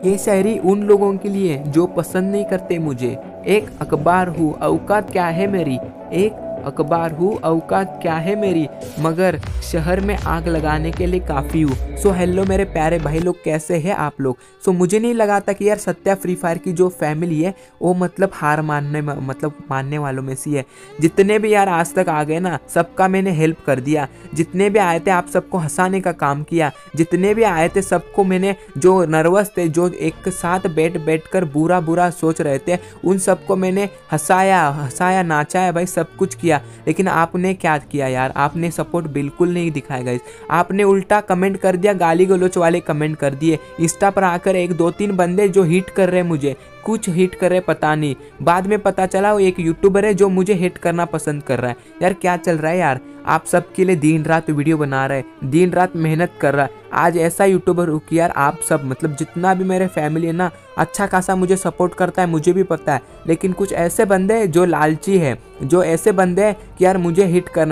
ये शायरी उन लोगों के लिए जो पसंद नहीं करते मुझे। एक अखबार हूँ औकात क्या है मेरी, एक अखबार हूँ औकात क्या है मेरी, मगर शहर में आग लगाने के लिए काफ़ी हूँ। सो हेलो मेरे प्यारे भाई लोग, कैसे हैं आप लोग। सो मुझे नहीं लगा था कि यार सत्या फ्री फायर की जो फैमिली है वो मतलब हार मानने वालों में से है। जितने भी यार आज तक आ गए ना, सबका मैंने हेल्प कर दिया। जितने भी आए थे आप सबको हंसाने का काम किया। जितने भी आए थे सबको मैंने, जो नर्वस थे, जो एक साथ बैठ कर बुरा बुरा सोच रहे थे, उन सबको मैंने हंसाया नाचाया भाई, सब कुछ किया। लेकिन आपने क्या किया यार, आपने सपोर्ट बिल्कुल नहीं दिखाया गाइस। आपने उल्टा कमेंट कर दिया, गाली गलौच वाले कमेंट कर दिए। इंस्टा पर आकर एक दो तीन बंदे जो हिट कर रहे मुझे, कुछ हिट करे पता नहीं, बाद में पता चला वो एक यूट्यूबर है जो मुझे हिट करना पसंद कर रहा है। यार क्या चल रहा है यार, आप सबके लिए दिन रात वीडियो बना रहे हैं, दिन रात मेहनत कर रहा है। आज ऐसा यूट्यूबर हो कि यार आप सब मतलब जितना भी मेरे फैमिली है ना, अच्छा खासा मुझे सपोर्ट करता है, मुझे भी पता है। लेकिन कुछ ऐसे बंदे हैं जो लालची है, जो ऐसे बंदे हैं कि यार मुझे हिट करना,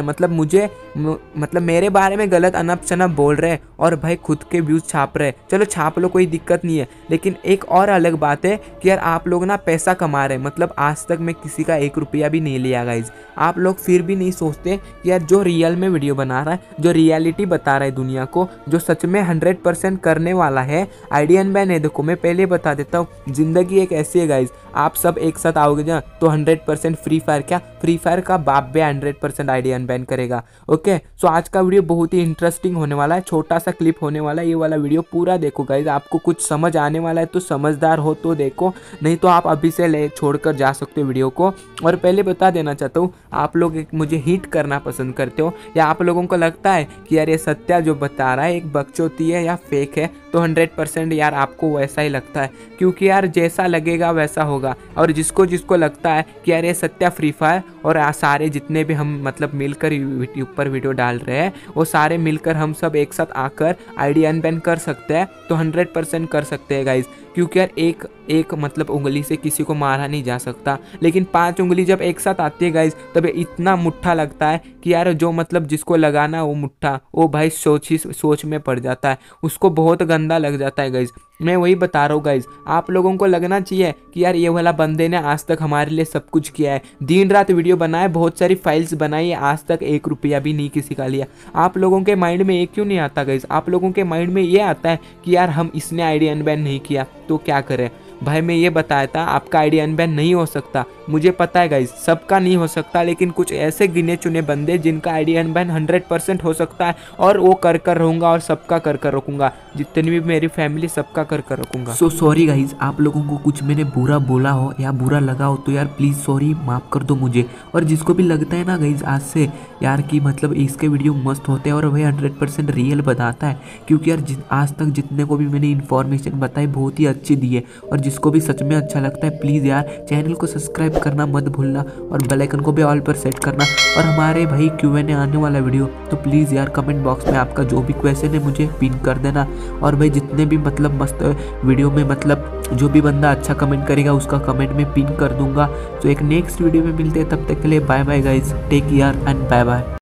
मतलब मेरे बारे में गलत अनप शनप बोल रहे हैं और भाई खुद के व्यूज़ छाप रहे हैं। चलो छाप लो, कोई दिक्कत नहीं है। लेकिन एक और अलग बात है कि यार आप लोग ना पैसा कमा रहे हैं। मतलब आज तक मैं किसी का 1 रुपया भी नहीं लिया गाइज। आप लोग फिर भी नहीं सोचते कि यार जो रियल में वीडियो बना रहा है, जो रियलिटी बता रहा है दुनिया को, जो सच में 100% करने वाला है, आईडी अनबैन है। देखो मैं पहले बता देता हूँ, जिंदगी एक ऐसी है गाइज, आप सब एक साथ आओगे ना तो 100% फ्री फायर, क्या फ्री फायर का बाप बे 100% आईडी अनबैन करेगा। ओके, सो आज का वीडियो बहुत ही इंटरेस्टिंग होने वाला है, छोटा सा क्लिप होने वाला है। ये वाला वीडियो पूरा देखो गाइज, आपको कुछ समझ आने वाला है तो समझदार हो तो देखो, नहीं तो आप अभी से ले छोड़कर जा सकते हो वीडियो को। और पहले बता देना चाहता हूँ, आप लोग मुझे हिट करना पसंद करते हो, या आप लोगों को लगता है कि यार ये सत्या जो बता रहा है एक बकचोदी है या फेक है, तो 100% यार आपको वैसा ही लगता है। क्योंकि यार जैसा लगेगा वैसा होगा। और जिसको जिसको लगता है कि यार ये सत्या फ्री फायर और सारे जितने भी हम मतलब मिलकर यूट्यूब पर वीडियो डाल रहे हैं, वो सारे मिलकर हम सब एक साथ आकर आईडी अनबैन कर सकते हैं, तो 100% कर सकते हैं गाइज। क्योंकि यार एक मतलब उंगली से किसी को मारा नहीं जा सकता, लेकिन 5 उंगली जब एक साथ आती है गाइज, तब इतना मुट्ठा लगता है कि यार जो मतलब जिसको लगाना वो मुट्ठा, वो भाई सोच में पड़ जाता है, उसको बहुत गंदा लग जाता है गाइज। मैं वही बता रहा हूँ गाइज, आप लोगों को लगना चाहिए कि यार ये वाला बंदे ने आज तक हमारे लिए सब कुछ किया है, दिन रात वीडियो बनाए, बहुत सारी फाइल्स बनाई है, आज तक 1 रुपया भी नहीं किसी का लिया। आप लोगों के माइंड में ये क्यों नहीं आता गाइज? आप लोगों के माइंड में ये आता है कि यार हम इसने आईडी अनबैन नहीं किया तो क्या करें। भाई मैं ये बताया था आपका आईडी अनबैन नहीं हो सकता, मुझे पता है गाइज, सबका नहीं हो सकता, लेकिन कुछ ऐसे गिने चुने बंदे जिनका आईडी अनबैन 100% हो सकता है, और वो कर रहूँगा और सबका कर रखूँगा, जितनी भी मेरी फैमिली सबका कर रखूँगा। सो सॉरी गाइज, आप लोगों को कुछ मैंने बुरा बोला हो या बुरा लगा हो तो यार प्लीज़ सॉरी, माफ़ कर दो मुझे। और जिसको भी लगता है ना गाइज आज से यार कि मतलब इसके वीडियो मस्त होते हैं और वही 100% रियल बताता है, क्योंकि यार आज तक जितने को भी मैंने इन्फॉर्मेशन बताई बहुत ही अच्छी दी है। और जिसको भी सच में अच्छा लगता है प्लीज़ यार चैनल को सब्सक्राइब करना मत भूलना, और बेल आइकन को भी ऑल पर सेट करना। और हमारे भाई Q&A आने वाला वीडियो, तो प्लीज़ यार कमेंट बॉक्स में आपका जो भी क्वेश्चन है मुझे पिन कर देना। और भाई जितने भी मतलब मस्त वीडियो में मतलब जो भी बंदा अच्छा कमेंट करेगा उसका कमेंट में पिन कर दूंगा। तो एक नेक्स्ट वीडियो में मिलते हैं, तब तक के लिए bye bye guys, take care and bye bye.